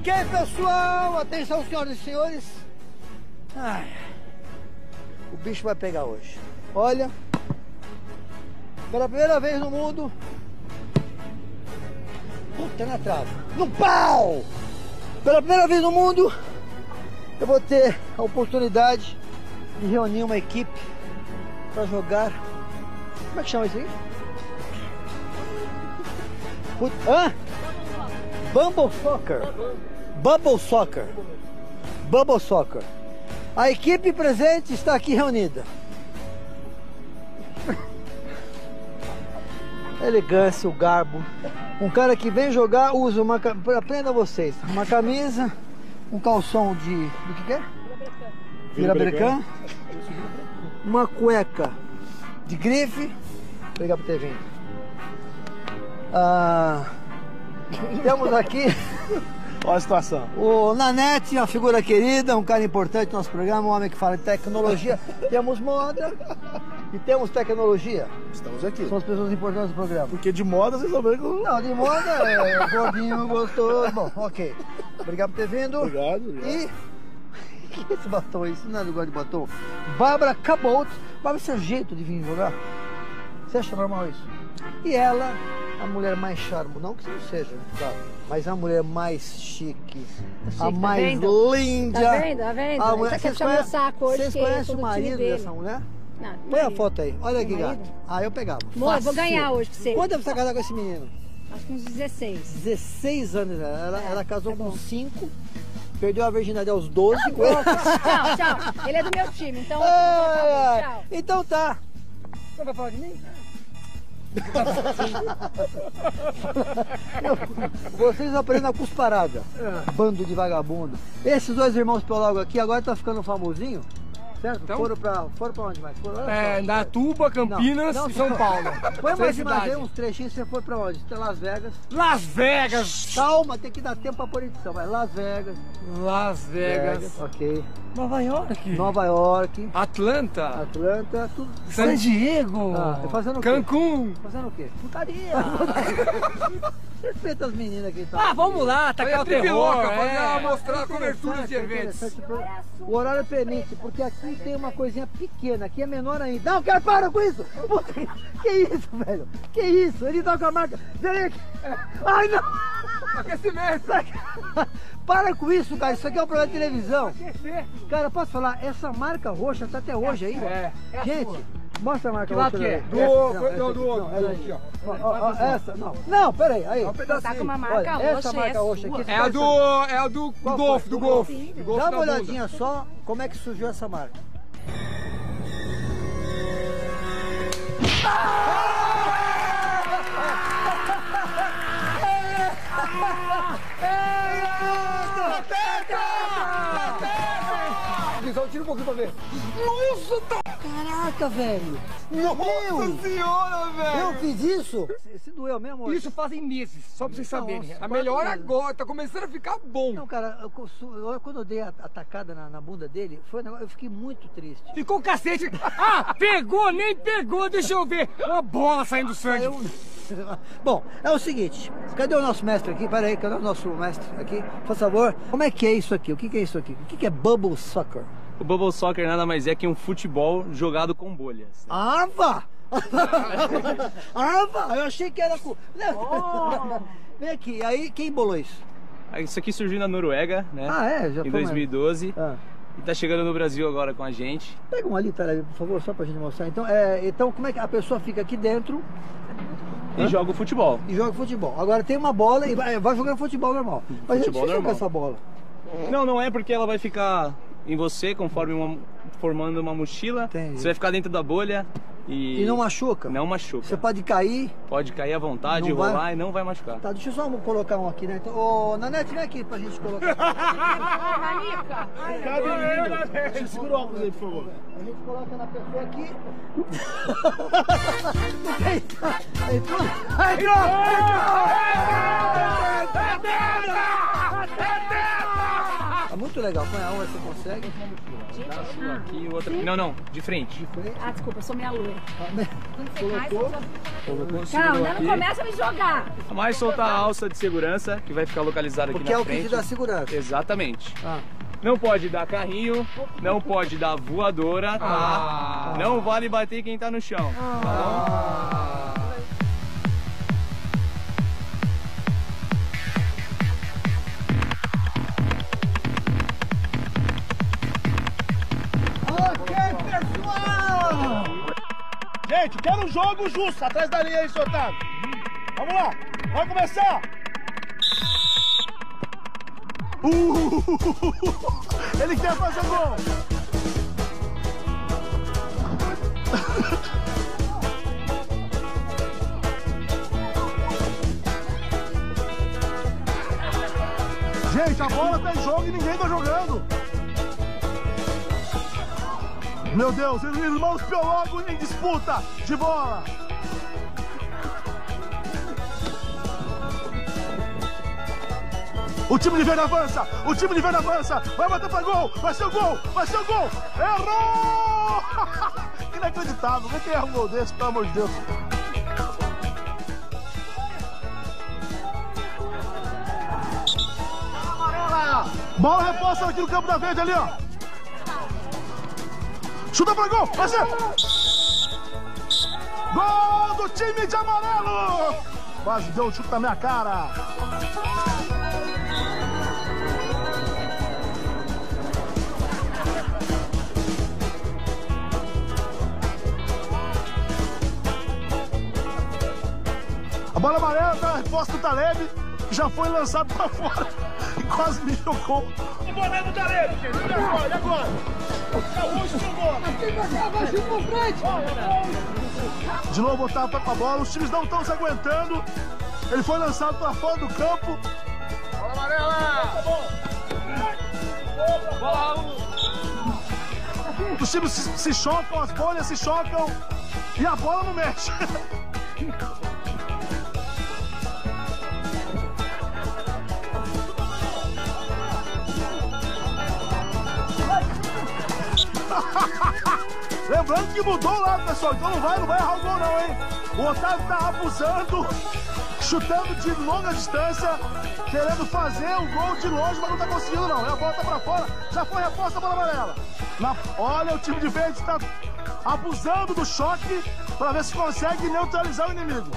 Ok, pessoal, atenção, senhoras e senhores. Ai, o bicho vai pegar hoje. Olha, pela primeira vez no mundo. Puta, na trave. No pau! Pela primeira vez no mundo, eu vou ter a oportunidade de reunir uma equipe para jogar. Como é que chama isso aí? Hã? Bubble Soccer. Bubble Soccer. Bubble Soccer. A equipe presente está aqui reunida. Elegância, o garbo. Um cara que vem jogar usa uma... Aprenda vocês. Uma camisa, um calção de... Do que é? Virabrecã. Uma cueca de grife. Obrigado por ter vindo. Temos aqui olha a situação. o Nanete, uma figura querida, um cara importante no nosso programa, um homem que fala de tecnologia. Temos moda e temos tecnologia. Estamos aqui. São as pessoas importantes do programa. Porque de moda vocês sabem que... Não, de moda é gordinho, gostoso. Bom, ok. Obrigado por ter vindo. Obrigado. E... O que é esse batom aí? Isso não é lugar de batom. Bárbara Cabot. Bárbara, esse é o jeito de vir jogar? Você acha normal isso? E ela, a mulher mais charmosa, não que você não seja, claro, mas a mulher mais chique, a mais linda. Tá vendo? Tá vendo? A mulher... Só quer puxar meu saco hoje. Vocês conhecem o marido dessa mulher? Não, Põe a foto aí, olha que gato. Ah, eu pegava. Amor, vou ganhar hoje pra você. Quanto tempo você tá casado com esse menino? Acho que uns 16. 16 anos, ela casou com 5, perdeu a virgindade aos 12. Tchau, tchau. Ele é do meu time, então... Tchau. Então tá. Você vai falar de mim? Vocês aprendem a cusparada. Bando de vagabundo. Esses dois irmãos biólogos aqui agora tá ficando famosinho. Certo? Então, foram pra onde mais? Datuba, Campinas e São Paulo. Põe mais Três de mais cidades. uns trechinhos. Você foi pra onde? Você tá Las Vegas. Las Vegas! Calma, tem que dar tempo pra pôr edição. Vai, Las Vegas. Las Vegas. Ok. Nova York. Nova York. Atlanta. Atlanta, tudo. San Diego. Fazendo o quê? Cancún. Fazendo o quê? Putaria. Respeita as meninas que estão. Vamos lá, tacar o terror. Mostrar coberturas de eventos. O horário é permite, porque aqui tem uma coisinha pequena, aqui é menor ainda. Não, quero parar com isso! Puta, que isso, velho? Que isso? Ele tá com a marca. Vem aqui. Ai, não! Aquecimento. Para com isso, cara. Isso aqui é um programa de televisão. Cara, posso falar? Essa marca roxa tá até hoje aí. Gente, mostra a marca roxa. Que lado que é? Do outro. Essa, não. Não, peraí. Aí. Tá com uma marca roxa. Essa marca roxa aqui. É a do Golfe. Do Golfe. Dá uma olhadinha só como é que surgiu essa marca. Tira um pouquinho pra ver. Nossa, caraca, velho. Nossa senhora, velho. Eu fiz isso? Se doeu mesmo? Isso fazem meses, só pra vocês saberem. Nossa, Tá melhor 4 meses. agora, tá começando a ficar bom. Não, cara, quando eu dei a tacada na bunda dele, foi um negócio, eu fiquei muito triste. Ficou o cacete. Pegou, nem pegou, deixa eu ver. Uma bola saindo do sangue. Bom, é o seguinte, cadê o nosso mestre aqui? Pera aí, cadê o nosso mestre aqui? Por favor, como é que é isso aqui? O que é isso aqui? O que é Bubble Soccer? O Bubble Soccer nada mais é que um futebol jogado com bolhas. Arva! Arva! Eu achei que era... Vem aqui, aí quem bolou isso? Isso aqui surgiu na Noruega, né? Já em 2012. E tá chegando no Brasil agora com a gente. Pega um ali, peraí, por favor, só pra gente mostrar. Então como é que a pessoa fica aqui dentro... E joga o futebol. E joga futebol. Agora tem uma bola e vai jogando futebol normal. Mas Futebol é difícil normal. essa bola. Não é porque ela vai ficar em você conforme formando uma mochila. Entendi. Você vai ficar dentro da bolha E não machuca? Não machuca. Você pode cair? Pode cair à vontade, Não vai? rolar e não vai machucar. Tá, deixa eu só colocar um aqui, né? Então, ô, Nanete, vem aqui pra gente colocar. Nanica! Segura o óculos aí, por favor. A gente coloca na pessoa aqui. Entrou! muito legal. Põe a onde você consegue. Dá a sua aqui e outra. Não, de frente. Ah, desculpa, eu sou meia loira. Quando você cai, Colocou. Colocou, Calma, segurou não aqui. começa a me jogar. Mais soltar a alça de segurança, que vai ficar localizada aqui Porque é na o frente. kit da segurança. Exatamente. Ah. Não pode dar carrinho, não pode dar voadora, tá? Não vale bater quem tá no chão, tá bom? Ok, pessoal! Gente, quero um jogo justo. Atrás da linha aí, seu Otávio. Vamos lá. Vai começar. Ele quer fazer gol. Gente, a bola tá em jogo e ninguém tá jogando. Meu Deus, os irmãos biólogos em disputa de bola. O time de verde avança, o time de verde avança, vai bater pra gol, vai ser o gol, vai ser o gol, errou! Inacreditável, quem erra um gol desse, pelo amor de Deus? Bola reposta aqui no campo da verde ali, ó. Chuta pra gol, vai ser! Gol do time de amarelo! Quase deu um chute na minha cara. A bola amarela tá na resposta do Taleb, que já foi lançado pra fora e quase me jogou. O boné do Taleb, gente. E agora? Acabou de bola. Vai chutar pra frente! De novo o tapa com a bola, os times não estão se aguentando. Ele foi lançado pra fora do campo. Bola amarela! Bola Os times se chocam, as bolhas se chocam e a bola não mexe. Lembrando que mudou o lado, pessoal, então não vai errar o gol não, hein? O Otávio tá abusando, chutando de longa distância, querendo fazer o gol de longe, mas não tá conseguindo não. E a bola tá pra fora, já foi reposta a bola amarela. Olha, o time de verde está abusando do choque para ver se consegue neutralizar o inimigo.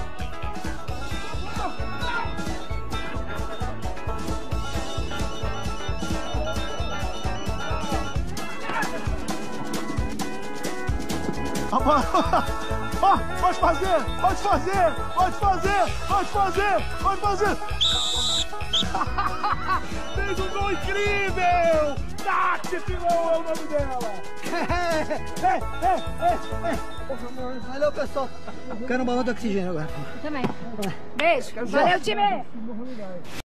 A bola... Ó, pode fazer, pode fazer, pode fazer, pode fazer, pode fazer. Fez um gol incrível! Tati Filão é o nome dela! Valeu, pessoal. Quero um balão de oxigênio agora. Eu também. Beijo. Valeu, time!